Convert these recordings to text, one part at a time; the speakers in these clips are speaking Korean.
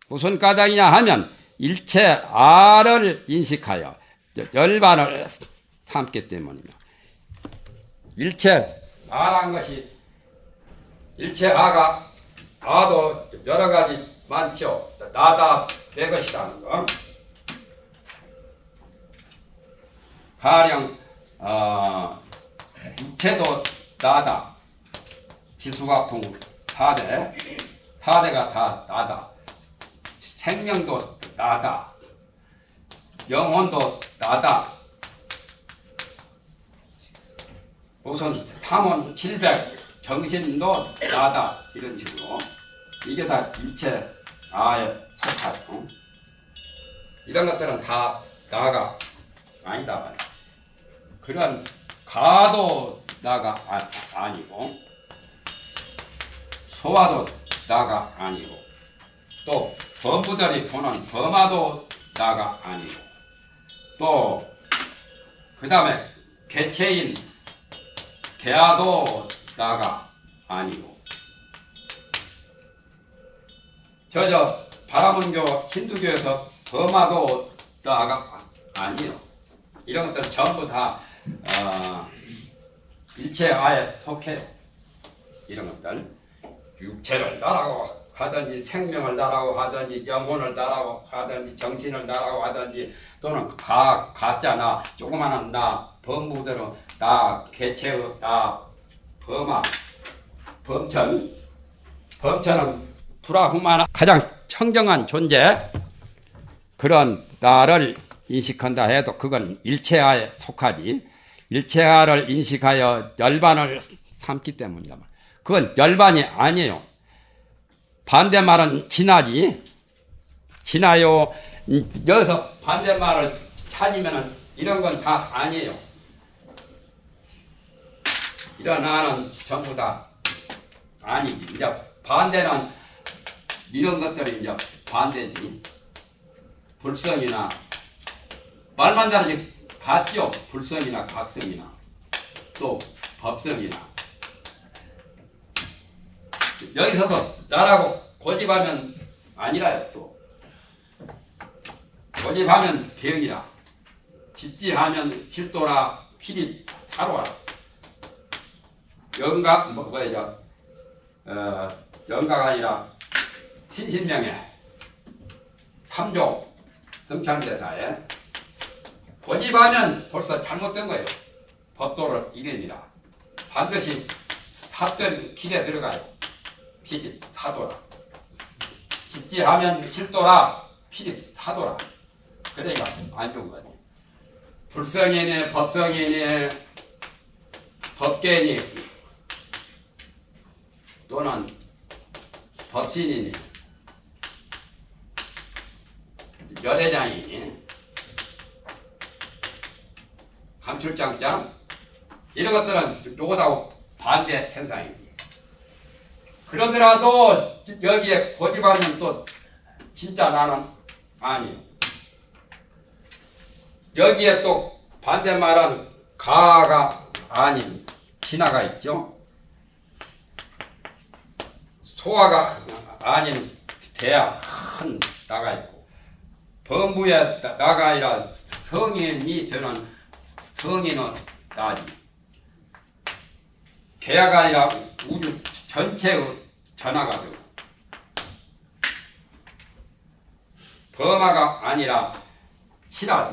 무슨 까닭이냐 하면 일체 아를 인식하여 열반을 삼기 때문입니다. 일체 아란 것이 일체 아도 여러 가지 많죠. 나다 내 것이라는 거. 가령 육체도 나다. 지수화풍 4대가 다 나다. 생명도 나다. 영혼도 나다. 우선 탐원 700 정신도 나다. 이런 식으로 이게 다 일체 아에 속하죠. 이런 것들은 다 나가 아니다. 그런 가도 나가 아니고 소화도 나가 아니고 또 범부들이 보는 범화도 나가 아니고 또 그 다음에 개체인 개화도 나가 아니고 저 바라문교 힌두교에서 범화도 나가 아니요. 이런 것들 전부 다 일체 아에 속해요. 이런 것들 육체를 나라고 하든지 생명을 나라고 하든지 영혼을 나라고 하든지 정신을 나라고 하든지 또는 가짜나 조그마한 나 범부대로 나 개체의 나 범아 범천은 불화후만 가장 청정한 존재 그런 나를 인식한다 해도 그건 일체아에 속하지 일체아를 인식하여 열반을 삼기 때문이다. 그건 열반이 아니에요. 반대말은 진하지. 진하요. 여기서 반대말을 찾으면 이런 건 다 아니에요. 이런 아는 전부 다 아니지. 이제 반대는 이런 것들이 이제 반대지. 불성이나 말만 다르지 같죠. 불성이나 각성이나 또 법성이나 여기서도 나라고 고집하면 아니라요. 또 고집하면 병이라 집지하면 실도라 필입 사로라 영각 영각 아니라 신신명예 3조 성찬대사에 고집하면 벌써 잘못된 거예요. 법도를 이깁니다. 반드시 삿된 길에 들어가요. 피집 사도라. 집지하면 실도라. 피집 사도라. 그러니까 안 좋은 거예요. 불성이니 법성이니 법계니 또는 법신이니 열애장이니 감출장장 이런 것들은 요거하고 반대 현상입니다. 그러더라도 여기에 고집하면 또 진짜 나는 아니에요. 여기에 또 반대말은 가가 아닌 진화가 있죠. 소화가 아닌 대야 큰 나가 있고 범부에 나가 아니라 성인이 되는 성인은 나지. 개야가 아니라 우주 전체의 전화가 되고 범화가 아니라 칠하지.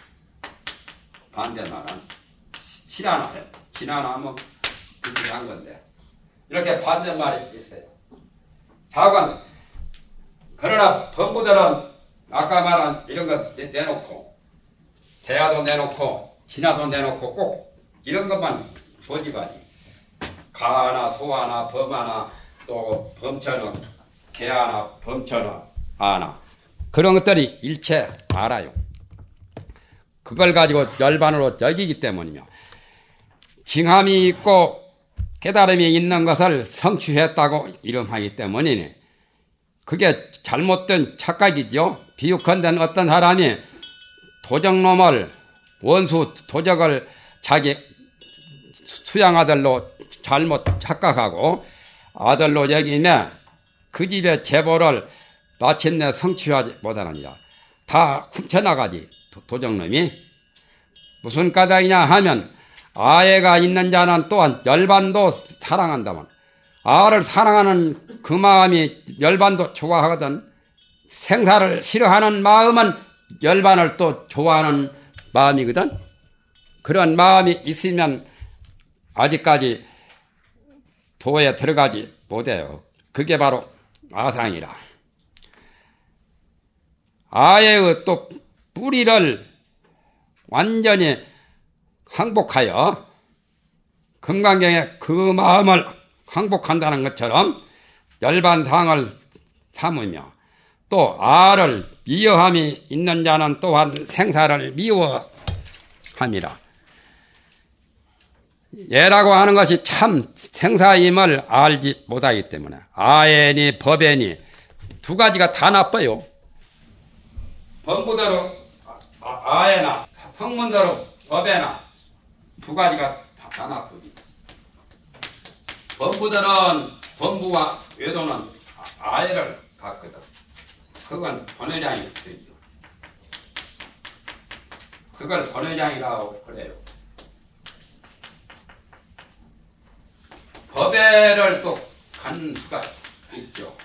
반대말은 칠하나 해. 진하나 뭐 비슷한 건데 이렇게 반대말이 있어요. 자관 그러나 범부들은 아까 말한 이런 거 내놓고 대화도 내놓고 진화도 내놓고 꼭 이런 것만 고집하지. 가하나 소하나 범하나 또 범천은 개하나 범천은 아나 그런 것들이 일체 알아요. 그걸 가지고 열반으로 여기기 때문이며 징함이 있고 깨달음이 있는 것을 성취했다고 이름하기 때문이니 그게 잘못된 착각이죠. 비유컨대 어떤 사람이 도적놈을 원수 도적을 자기 수양아들로 잘못 착각하고 아들로 여기며 그 집의 재보를 마침내 성취하지 못하느니라. 다 훔쳐나가지 도적놈이. 무슨 까닭이냐 하면 아애가 있는 자는 또한 열반도 사랑한다만 아를 사랑하는 그 마음이 열반도 좋아하거든. 생사를 싫어하는 마음은 열반을 또 좋아하는 마음이거든. 그런 마음이 있으면 아직까지 도에 들어가지 못해요. 그게 바로 아상이라. 아예의 또 뿌리를 완전히 항복하여 금강경에 그 마음을 항복한다는 것처럼 열반상을 삼으며 또 아를 미워함이 있는 자는 또한 생사를 미워함이라. 예라고 하는 것이 참 생사임을 알지 못하기 때문에 아애니 법애니 두 가지가 다 나빠요. 범부대로 아애나 성문대로 법애나 두 가지가 다 나쁘지. 범부대는 범부와 외도는 아애를 갖거든. 그건 번외장이 되죠. 그걸 번외장이라고 그래요. 법애를 또 갖는 수가 있죠.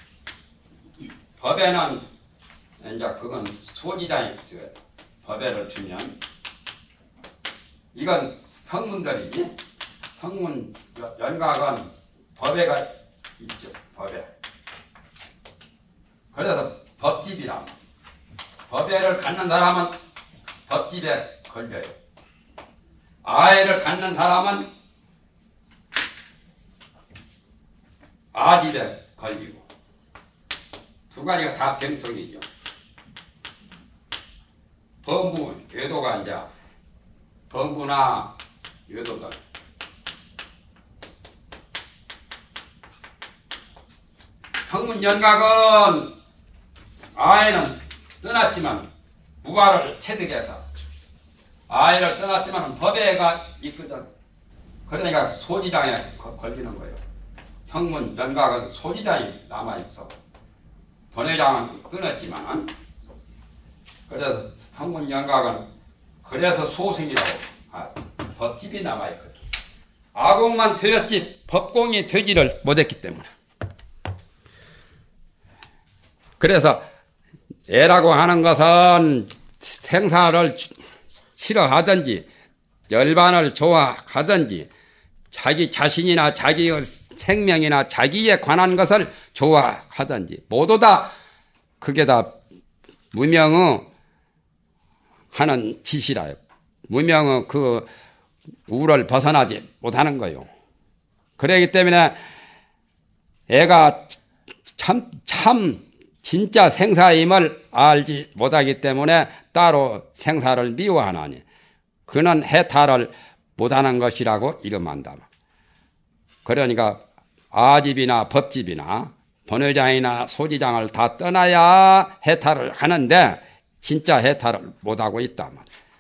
법애는 이제 그건 소지장이 있어요. 법애를 주면 이건 성문들이지. 성문 연각은 법애가 있죠. 법애. 그래서 법집이라. 법애를 갖는 사람은 법집에 걸려요. 아애를 갖는 사람은 아집에 걸리고. 두 가지가 다 병통이죠. 범부, 외도가 이제 범부나 외도들. 성문 연각은 아이는 떠났지만 무과를 체득해서 아이를 떠났지만 법애가 있거든. 그러니까 소지장에 걸리는 거예요. 성문 연각은 소지장이 남아있어. 번외장은 끊었지만 그래서 성문 연각은 그래서 소승이라고 법집이 남아있거든. 아공만 되었지 법공이 되지를 못했기 때문에. 그래서 애라고 하는 것은 생사를 싫어하든지 열반을 좋아하든지 자기 자신이나 자기의 생명이나 자기에 관한 것을 좋아하든지 모두 다 그게 다 무명의 하는 짓이라요. 무명의 그 우를 벗어나지 못하는 거요. 그러기 때문에 애가 참 진짜 생사임을 알지 못하기 때문에 따로 생사를 미워하나니 그는 해탈을 못하는 것이라고 이름한다. 그러니까 아집이나 법집이나 번외장이나 소지장을 다 떠나야 해탈을 하는데 진짜 해탈을 못하고 있다.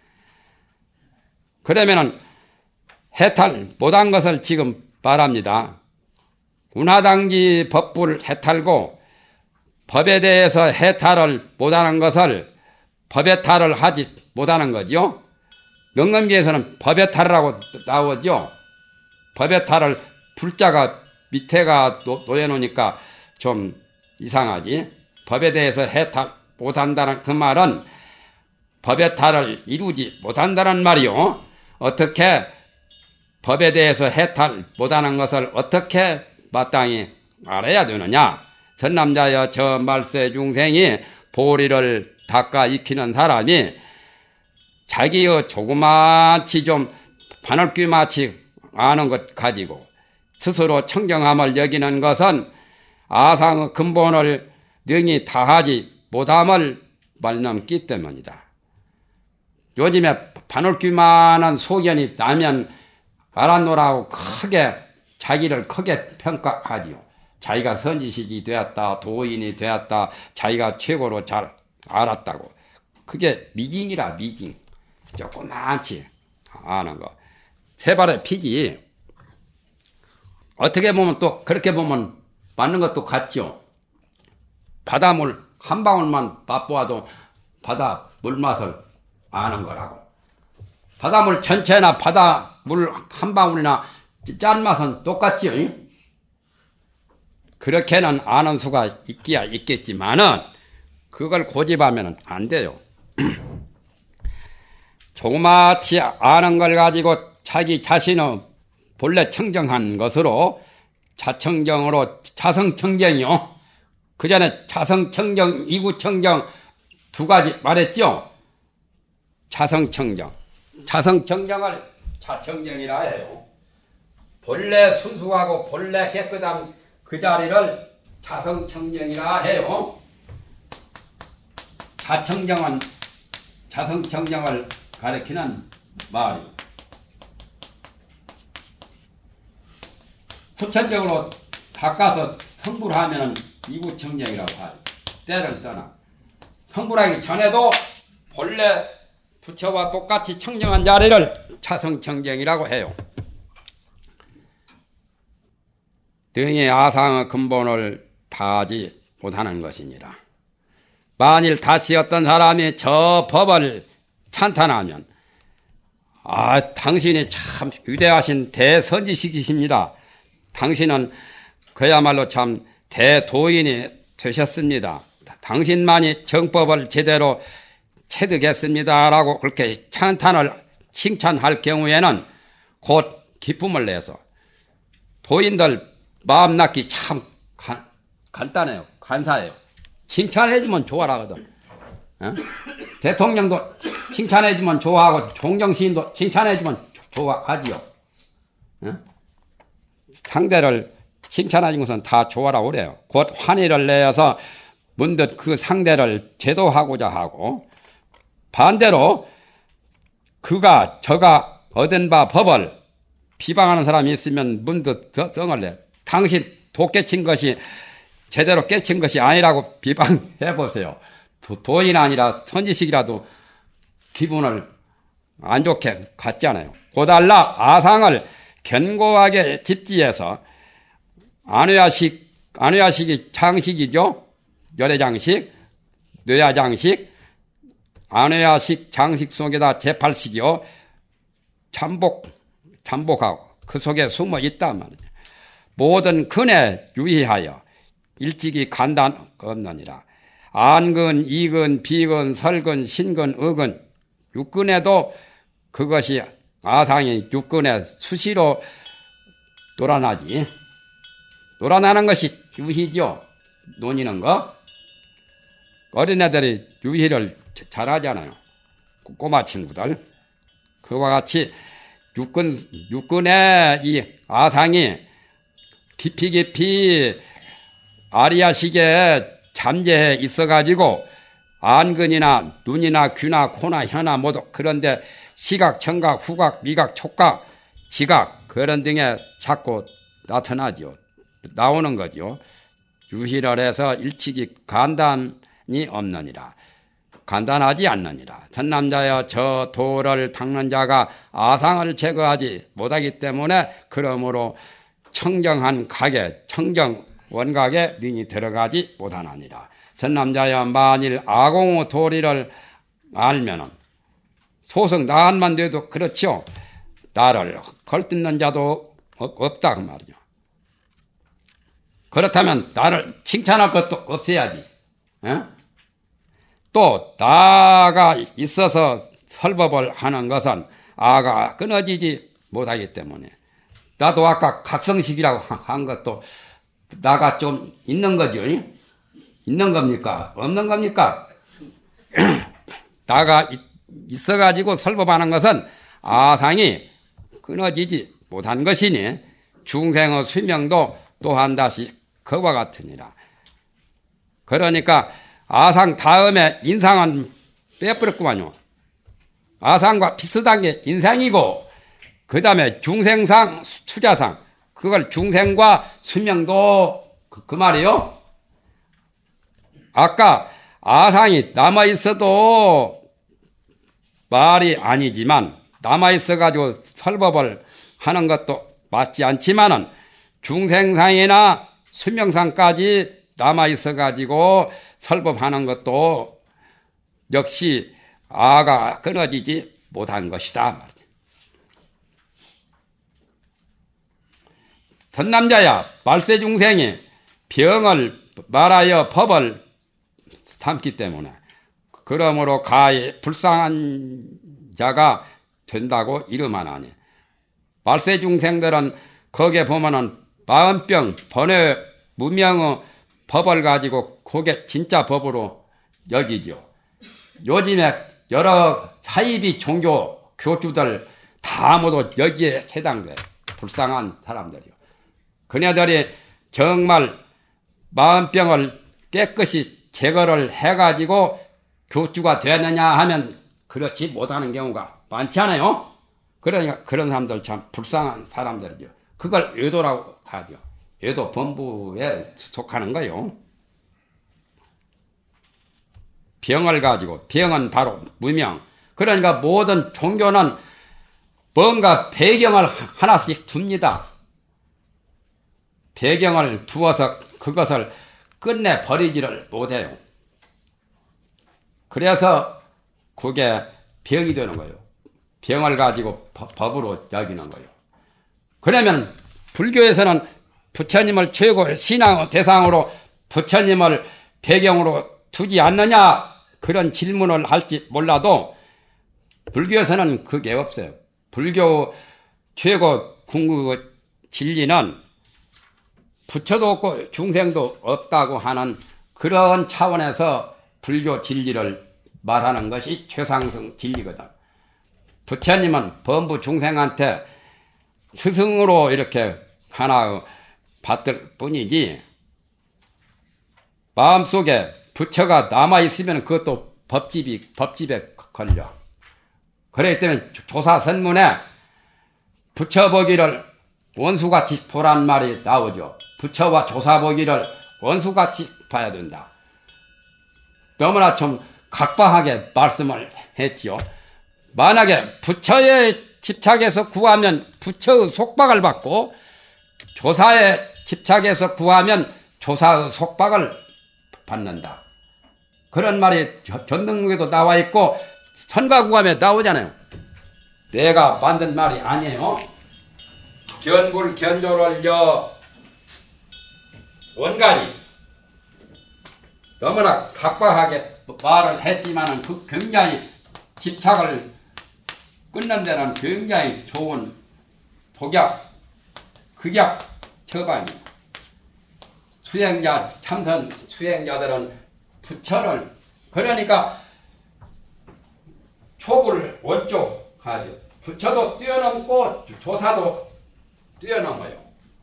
그러면은 해탈 못한 것을 지금 말합니다. 운하당기 법부를 해탈고 법에 대해서 해탈을 못하는 것을 법해탈을 하지 못하는 거죠. 명감기에서는 법해탈이라고 나오죠. 법해탈을 불자가 밑에가 놓여놓으니까 좀 이상하지. 법에 대해서 해탈 못한다는 그 말은 법해탈을 이루지 못한다는 말이요. 어떻게 법에 대해서 해탈 못하는 것을 어떻게 마땅히 알아야 되느냐. 전남자여 저 말세 중생이 보리를 닦아 익히는 사람이 자기의 조그마치 좀 바늘귀마치 아는 것 가지고 스스로 청정함을 여기는 것은 아상의 근본을 능히 다하지 못함을 말넘기 때문이다. 요즘에 바늘귀만한 소견이 나면 알았노라고 자기를 크게 평가하지요. 자기가 선지식이 되었다, 도인이 되었다, 자기가 최고로 잘 알았다고. 그게 미징이라, 미징. 조그만치 아는 거. 세 발의 피지. 어떻게 보면 또 그렇게 보면 맞는 것도 같죠. 바닷물 한 방울만 맛보아도 바다 물맛을 아는 거라고. 바닷물 전체나 바닷물 한 방울이나 짠맛은 똑같지요. 그렇게는 아는 수가 있기야 있겠지만은 그걸 고집하면 안 돼요. 조그맣지 아는 걸 가지고 자기 자신의 본래 청정한 것으로 자청정으로 자성청정이요. 그 전에 자성청정, 이구청정 두 가지 말했죠. 자성청정. 자성청정을 자청정이라 해요. 본래 순수하고 본래 깨끗한 그 자리를 자성청정이라 해요. 자청정은 자성청정을 가리키는 말이. 후천적으로 닦아서 성불하면 이구청정이라고 하죠. 때를 떠나. 성불하기 전에도 본래 부처와 똑같이 청정한 자리를 자성청정이라고 해요. 등의 아상의 근본을 다하지 못하는 것이니라. 만일 다시 어떤 사람이 저 법을 찬탄하면 당신이 참 위대하신 대선지식이십니다. 당신은 그야말로 참 대도인이 되셨습니다. 당신만이 정법을 제대로 체득했습니다라고 그렇게 찬탄을 칭찬할 경우에는 곧 기쁨을 내서 도인들 마음 낳기 참 간단해요. 간사해요. 칭찬해주면 좋아하거든. 대통령도 칭찬해주면 좋아하고 종정시인도 칭찬해주면 좋아하지요. 상대를 칭찬해준 것은 다 좋아라고 그래요. 곧 환희를 내어서 문득 그 상대를 제도하고자 하고 반대로 그가 저가 얻은 바 법을 비방하는 사람이 있으면 문득 성을 내. 당신 도 깨친 것이 제대로 깨친 것이 아니라고 비방해 보세요. 도인 아니라 선지식이라도 기분을 안 좋게 갖잖아요. 고달라 아상을 견고하게 집지해서 안회야식이 장식이죠. 열애장식, 뇌야장식, 안회야식 장식 속에다 제8식이요. 잠복하고 그 속에 숨어 있단 말이에요. 모든 근에 유의하여 일찍이 간단 없느니라. 안근, 이근, 비근, 설근, 신근, 의근, 육근에도 그것이 아상이 육근에 수시로 놀아나지. 놀아나는 것이 유희죠. 논이는 거. 어린애들이 유희를 잘하잖아요. 꼬마 친구들. 그와 같이 육근의 이 아상이 깊이 아리아식에 잠재해 있어가지고 안근이나 눈이나 귀나 코나 혀나 모두 그런데 시각, 청각, 후각, 미각, 촉각, 지각 그런 등에 자꾸 나타나죠. 나오는 거죠. 유희를 해서 일찍이 간단이 없느니라. 간단하지 않느니라. 선남자여 저 도를 닦는 자가 아상을 제거하지 못하기 때문에 그러므로 청정한 각에 청정 원각에 능히 들어가지 못하느니라. 선남자여 만일 아공의 도리를 알면은 소승 나한만 돼도 그렇죠. 나를 걸뜯는 자도 없다 그 말이죠. 그렇다면 나를 칭찬할 것도 없어야지. 또 나가 있어서 설법을 하는 것은 아가 끊어지지 못하기 때문에 나도 아까 각성식이라고 한 것도 나가 좀 있는 거죠. 있는 겁니까? 없는 겁니까? 나가 있어가지고 설법하는 것은 아상이 끊어지지 못한 것이니 중생의 수명도 또한 다시 그와 같으니라. 그러니까 아상 다음에 인상은 빼버렸구만요. 아상과 비슷한 게 인상이고 그 다음에 중생상, 투자상 그걸 중생과 수명도 그 말이요. 아까 아상이 남아있어도 말이 아니지만 남아있어가지고 설법을 하는 것도 맞지 않지만은 중생상이나 수명상까지 남아있어 가지고 설법하는 것도 역시 아가 끊어지지 못한 것이다. 선남자야 말세중생이 병을 말하여 법을 삼기 때문에 그러므로 가히 불쌍한 자가 된다고 이름하나니 말세중생들은 거기에 보면은 마음병 번외 무명의 법을 가지고 그게 진짜 법으로 여기죠. 요즘에 여러 사이비 종교 교주들 다 모두 여기에 해당돼. 불쌍한 사람들이요. 그녀들이 정말 마음병을 깨끗이 제거를 해가지고 교주가 되느냐 하면 그렇지 못하는 경우가 많지 않아요? 그러니까 그런 사람들 참 불쌍한 사람들이죠. 그걸 외도라고 하죠. 외도 범부에 속하는 거요. 병을 가지고, 병은 바로 무명. 그러니까 모든 종교는 뭔가 배경을 하나씩 둡니다. 배경을 두어서 그것을 끝내 버리지를 못해요. 그래서 그게 병이 되는 거예요. 병을 가지고 법으로 여기는 거예요. 그러면 불교에서는 부처님을 최고의 신앙의 대상으로 부처님을 배경으로 두지 않느냐 그런 질문을 할지 몰라도 불교에서는 그게 없어요. 불교 최고 궁극의 진리는 부처도 없고 중생도 없다고 하는 그런 차원에서 불교 진리를 말하는 것이 최상승 진리거든. 부처님은 범부 중생한테 스승으로 이렇게 하나 받을 뿐이지 마음속에 부처가 남아있으면 그것도 법집에 걸려. 그렇기 때문에 조사선문에 부처 보기를 원수같이 보란 말이 나오죠. 부처와 조사 보기를 원수같이 봐야 된다. 너무나 좀 각박하게 말씀을 했지요. 만약에 부처에 집착해서 구하면 부처의 속박을 받고 조사에 집착해서 구하면 조사의 속박을 받는다. 그런 말이 견등록에도 나와 있고 선가구감에 나오잖아요. 내가 만든 말이 아니에요. 견불 견조를요 원간이 너무나 각박하게 말을 했지만은 그 굉장히 집착을 끊는 데는 굉장히 좋은 독약, 극약 처방이에요. 수행자, 참선 수행자들은 부처를, 그러니까 촉을 원쪽하죠. 부처도 뛰어넘고 조사도 뛰어넘어요.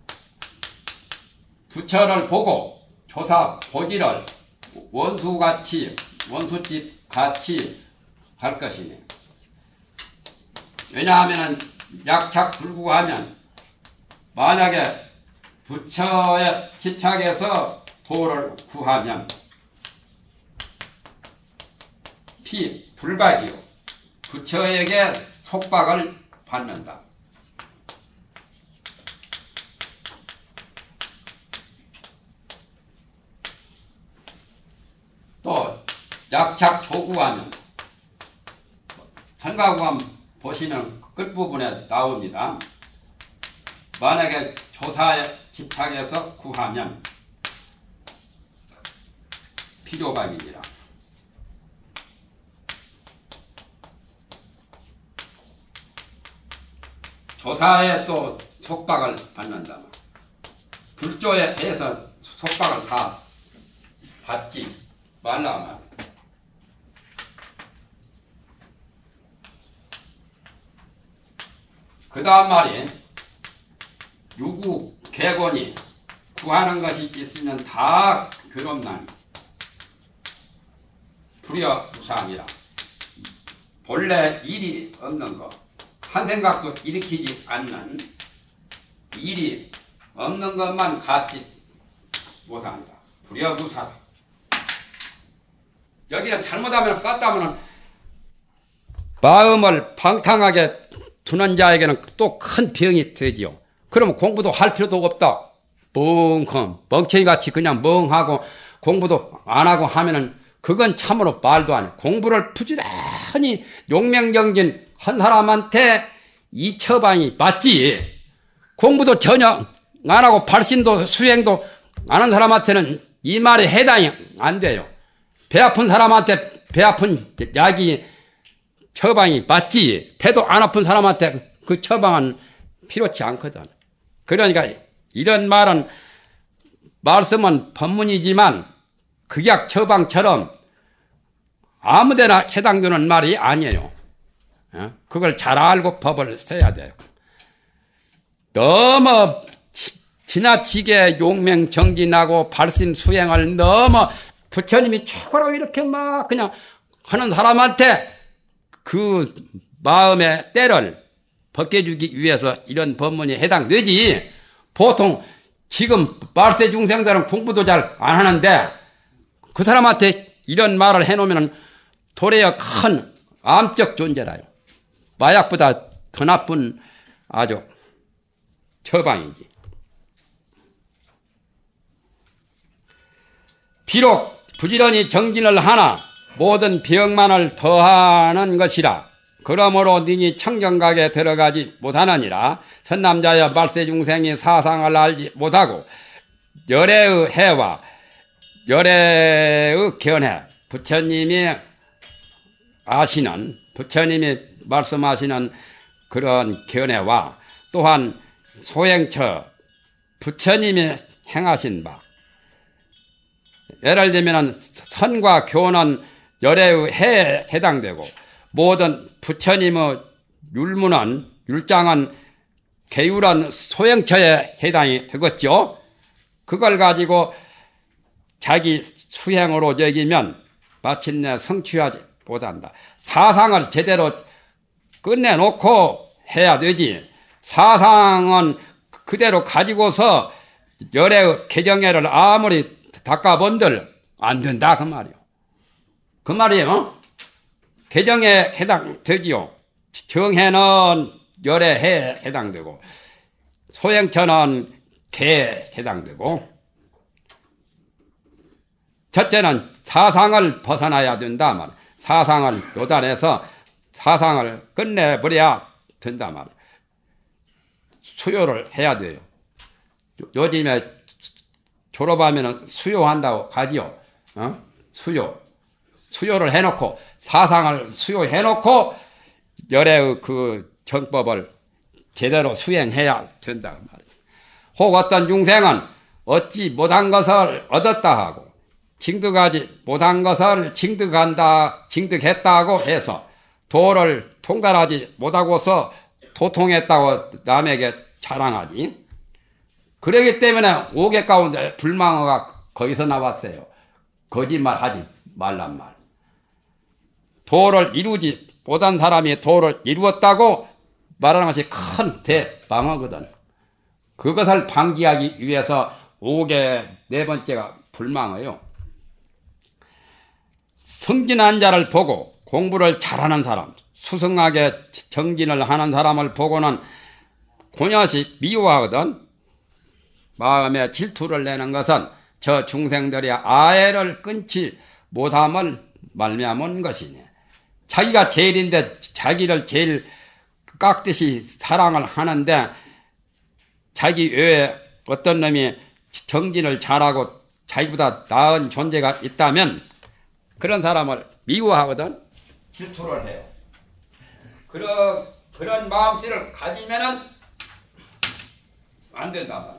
부처를 보고 조사 보기를 원수같이, 원수집 같이 할 것이네. 왜냐하면 약착불구하면 만약에 부처에 집착해서 도를 구하면 불박이요. 부처에게 속박을 받는다. 또 약착조구하면 선가구함 보시면 끝부분에 나옵니다. 만약에 조사에 집착해서 구하면 필요박입니다. 조사에 또 속박을 받는다. 불조에 대해서 속박을 다 받지 말라 말이야. 그 다음 말이 유구 개곤이 구하는 것이 있으면 다 괴롭나니 불여무상이라. 본래 일이 없는 것, 한 생각도 일으키지 않는 일이 없는 것만 갖지 못합니다. 불여무상. 여기는 잘못하면 깠다면 마음을 방탕하게 두는 자에게는 또 큰 병이 되지요. 그러면 공부도 할 필요도 없다. 멍청이같이 그냥 멍하고 공부도 안 하고 하면은 그건 참으로 말도 안 해. 공부를 부지런히 용맹정진 한 사람한테 이 처방이 맞지. 공부도 전혀 안 하고 발심도 수행도 안 한 사람한테는 이 말에 해당이 안 돼요. 배 아픈 사람한테 배 아픈 약이 처방이 맞지. 배도 안 아픈 사람한테 그 처방은 필요치 않거든. 그러니까 이런 말씀은 법문이지만 극약 처방처럼 아무데나 해당되는 말이 아니에요. 그걸 잘 알고 법을 써야 돼요. 너무 지나치게 용맹정진하고 발심 수행을 너무 부처님이 최고라고 이렇게 막 그냥 하는 사람한테 그 마음의 때를 벗겨주기 위해서 이런 법문이 해당되지. 보통 지금 말세 중생들은 공부도 잘 안 하는데 그 사람한테 이런 말을 해놓으면 도리어 큰 암적 존재라요. 마약보다 더 나쁜 아주 처방이지. 비록 부지런히 정진을 하나 모든 병만을 더하는 것이라. 그러므로 니니 청정각에 들어가지 못하느니라. 선남자여 말세 중생이 사상을 알지 못하고 열애의 해와 열애의 견해, 부처님이 말씀하시는 그런 견해와 또한 소행처 부처님이 행하신 바, 예를 들면 선과 교는 열애의 해에 해당되고 모든 부처님의 율장은 계율한 소행처에 해당이 되겠죠. 그걸 가지고 자기 수행으로 여기면 마침내 성취하지 못한다. 사상을 제대로 끝내놓고 해야 되지. 사상은 그대로 가지고서 열의 개정회를 아무리 닦아본들 안 된다 그 말이요. 그 말이에요. 개정에 해당되지요. 정해는 열의 해에 해당되고 소행처는 개에 해당되고 첫째는 사상을 벗어나야 된다 말. 사상을 요단해서 사상을 끝내버려야 된다 말. 수요를 해야 돼요. 요즘에 졸업하면 수요한다고 가지요. 수요를 해놓고 사상을 수요해놓고 열의 그 정법을 제대로 수행해야 된다 말이죠. 혹 어떤 중생은 얻지 못한 것을 얻었다 하고 징득하지 못한 것을 징득했다고 해서 도를 통달하지 못하고서 도통했다고 남에게 자랑하지. 그러기 때문에 오개 가운데 불망어가 거기서 나왔어요. 거짓말하지 말란 말. 도를 이루지 못한 사람이 도를 이루었다고 말하는 것이 큰 대방어거든. 그것을 방지하기 위해서 오개 네 번째가 불망어요. 성진한 자를 보고 공부를 잘하는 사람, 수승하게 정진을 하는 사람을 보고는 고녀시 미워하거든. 마음에 질투를 내는 것은 저 중생들의 아애를 끊지 못함을 말미암은 것이니. 자기가 제일인데 자기를 제일 깎듯이 사랑을 하는데 자기 외에 어떤 놈이 정진을 잘하고 자기보다 나은 존재가 있다면 그런 사람을 미워하거든. 질투를 해요. 그런 마음씨를 가지면은 안 된단 말이야.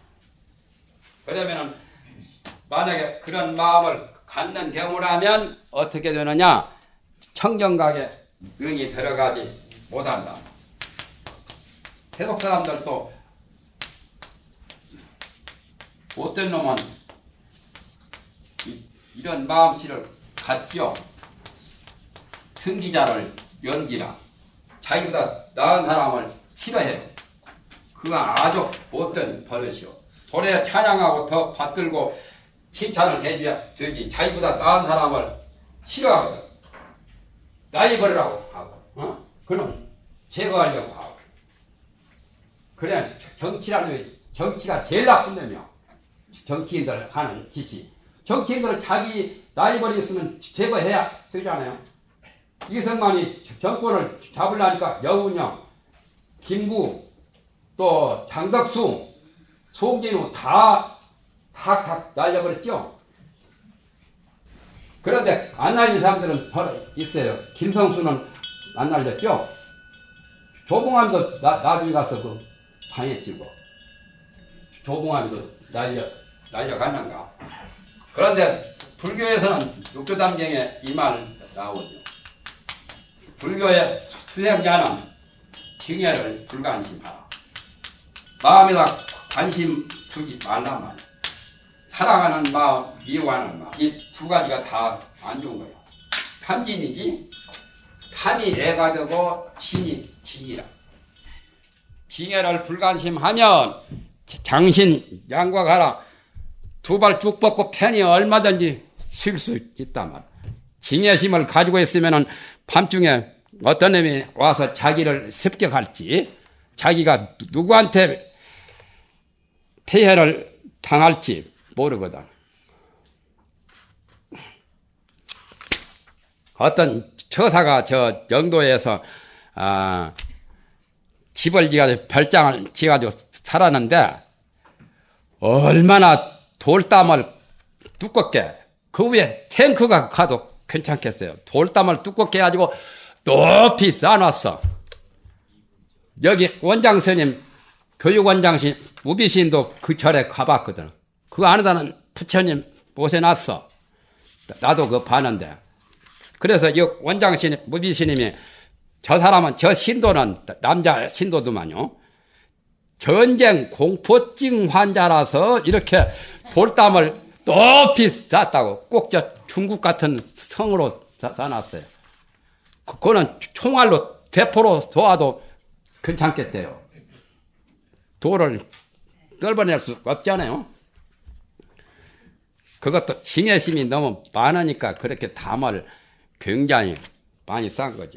그러면은 만약에 그런 마음을 갖는 경우라면 어떻게 되느냐? 청정각에 능히 들어가지 못한다. 세속 사람들도 어떤 놈은 이런 마음씨를 갖지요. 승기자를 연기라 자기보다 나은 사람을 싫어해요. 그건 아주 못된 버릇이요. 도리어 찬양하고 더 받들고 칭찬을 해줘야 되지. 자기보다 나은 사람을 싫어하거든. 나이 버리라고 하고, 그럼 제거하려고 하고. 그래, 정치라도 정치가 제일 나쁜 놈이야. 정치인들 하는 짓이. 정치인들은 자기 라이벌이 있으면 제거해야 되잖아요. 이승만이 정권을 잡으려니까 여운형, 김구, 또 장덕수, 송진우 다 날려버렸죠. 그런데 안 날린 사람들은 더 있어요. 김성수는 안 날렸죠. 조봉암도 나중에 가서 그 당했지 뭐. 조봉암도 날려갔는가. 그런데 불교에서는 육조담경에 이 말 나오죠. 불교의 수행자는 징해를 불관심하라. 마음에다 관심 두지 말라 말이야. 사랑하는 마음, 미워하는 마음, 이 두 가지가 다 안 좋은 거예요. 탐진이지, 탐이 애가 되고 진이 진이라. 징해를 불관심하면 장신 양과가라. 두 발 쭉 뻗고 편히 얼마든지 쉴 수 있단 말이야. 징해심을 가지고 있으면은 밤중에 어떤 놈이 와서 자기를 습격할지, 자기가 누구한테 폐해를 당할지 모르거든. 어떤 처사가 저 영도에서 집을 지어서 별장을 지어가지고 살았는데 얼마나 돌담을 두껍게, 그 위에 탱크가 가도 괜찮겠어요. 돌담을 두껍게 해가지고 높이 쌓아놨어. 여기 원장 스님, 교육원장신 무비신도 그 절에 가봤거든. 그 안에다는 부처님 모셔놨어. 나도 그거 봤는데. 그래서 이 원장신 무비신님이 저 사람은, 저 신도는 남자 신도더만요. 전쟁 공포증 환자라서 이렇게 돌담을 높이 쌓았다고. 꼭 저 중국 같은 성으로 쌓아놨어요. 그거는 총알로 대포로 쏘아도 괜찮겠대요. 돌을 떨어낼 수 없잖아요. 그것도 징해심이 너무 많으니까 그렇게 담을 굉장히 많이 쌓은 거죠.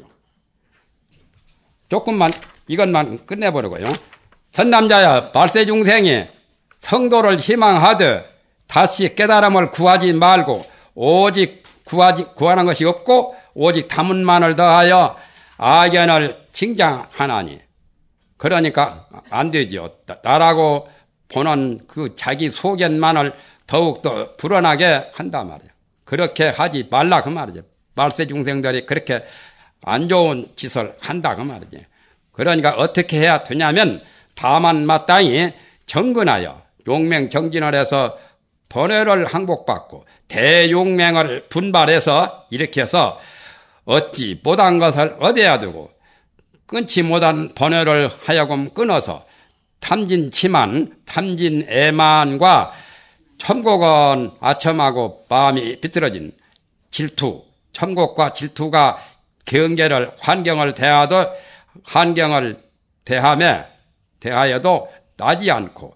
조금만 이것만 끝내버리고요. 선남자야, 발세중생이 성도를 희망하되 다시 깨달음을 구하지 말고 오직 구하는 것이 없고 오직 담은만을 더하여 악연을 칭장하나니. 그러니까 안 되죠. 나라고 보는 그 자기 소견만을 더욱더 불어나게 한단 말이에요. 그렇게 하지 말라 그 말이죠. 말세중생들이 그렇게 안 좋은 짓을 한다 그 말이지. 그러니까 어떻게 해야 되냐면 다만 마땅히 정근하여 용맹정진을 해서 번뇌를 항복받고 대용맹을 분발해서 이렇게 해서 얻지 못한 것을 얻어야 되고 끊지 못한 번뇌를 하여금 끊어서 탐진치만, 탐진애만과 첨곡은 아첨하고 마음이 비틀어진 질투, 첨곡과 질투가 경계를 환경을 대하여도 나지 않고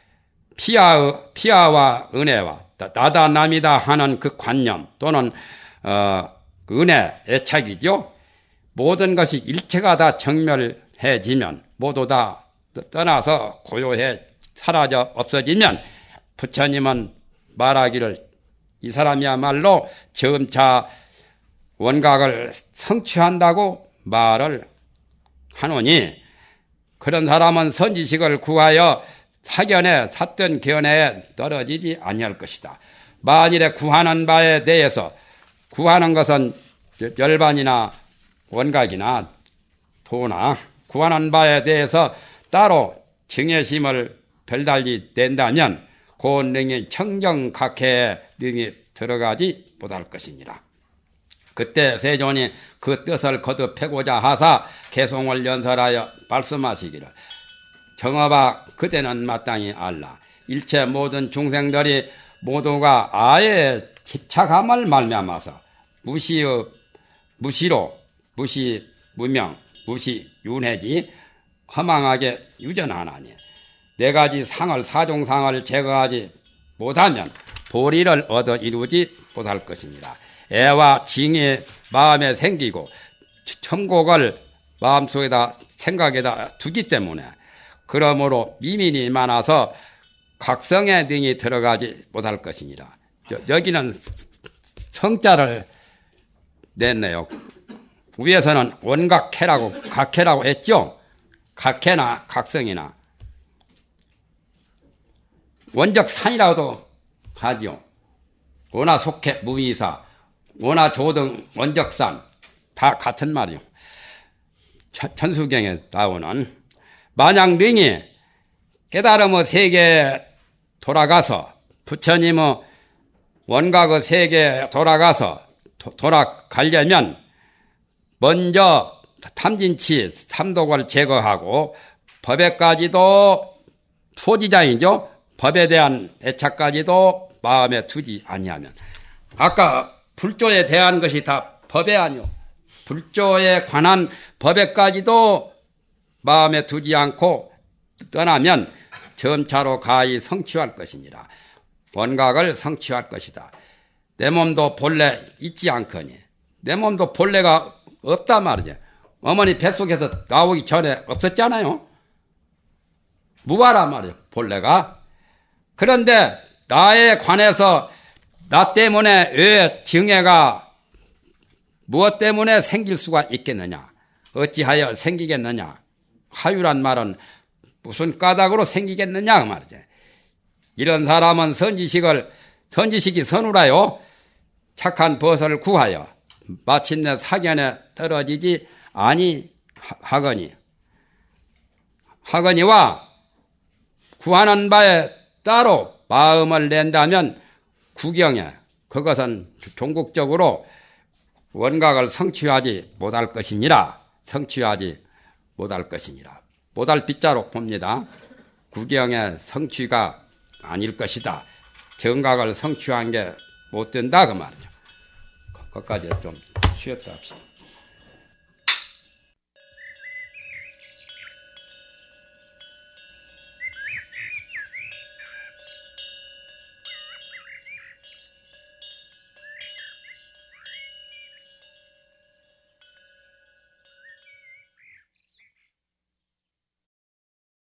피아와 은혜와 나다 남이다 하는 그 관념 또는 은혜, 애착이죠. 모든 것이 일체가 다 정멸해지면 모두 다 떠나서 고요해 사라져 없어지면 부처님은 말하기를 이 사람이야말로 점차 원각을 성취한다고 말을 하노니 그런 사람은 선지식을 구하여 사견에 삿된 견해에 떨어지지 아니할 것이다. 만일에 구하는 바에 대해서 구하는 것은 열반이나 원각이나 도나 구하는 바에 대해서 따로 증예심을 별달리 낸다면 고능이 청정각해에 능히 들어가지 못할 것이니라. 그때 세존이 그 뜻을 거듭하고자 하사 개송을 연설하여 말씀하시기를 정업아 그대는 마땅히 알라. 일체 모든 중생들이 모두가 아예 집착함을 말미암아서 무명, 무시윤회지 허망하게 유전하나니 네 가지 상을 사종상을 제거하지 못하면 도리를 얻어 이루지 못할 것입니다. 애와 징이 마음에 생기고 첨곡을 마음속에다 생각에다 두기 때문에 그러므로 미민이 많아서 각성의 등이 들어가지 못할 것이니라. 여기는 성자를 냈네요. 위에서는 원각해라고 각해라고 했죠. 각해나 각성이나 원적산이라고도 하죠. 원화 속해 무이사, 원화 조등 원적산 다 같은 말이요. 천수경에 나오는 만약 능이 깨달음의 세계에 돌아가서 부처님의 원각의 세계에 돌아가서 돌아가려면 먼저 탐진치 삼독을 제거하고 법에까지도 소지자이죠. 법에 대한 애착까지도 마음에 두지 아니하면 아까 불조에 대한 것이 다 법에 아니오. 불조에 관한 법에까지도 마음에 두지 않고 떠나면 점차로 가히 성취할 것이니라. 원각을 성취할 것이다. 내 몸도 본래 있지 않거니 내 몸도 본래가 없단 말이죠. 어머니 뱃속에서 나오기 전에 없었잖아요. 무아란 말이에요. 본래가. 그런데 나에 관해서 나 때문에 왜 증해가 무엇 때문에 생길 수가 있겠느냐? 어찌하여 생기겠느냐? 하유란 말은 무슨 까닭으로 생기겠느냐 그 말이죠. 이런 사람은 선지식이 선우라요. 착한 벗을 구하여 마침내 사견에 떨어지지 아니하거니와 구하는 바에 따로 마음을 낸다면 구경에 그것은 종국적으로 원각을 성취하지 못할 것이니라. 못할 빗자로 봅니다. 구경의 성취가 아닐 것이다. 정각을 성취한 게 못 된다 그 말이죠. 거기까지 좀 쉬었다 합시다.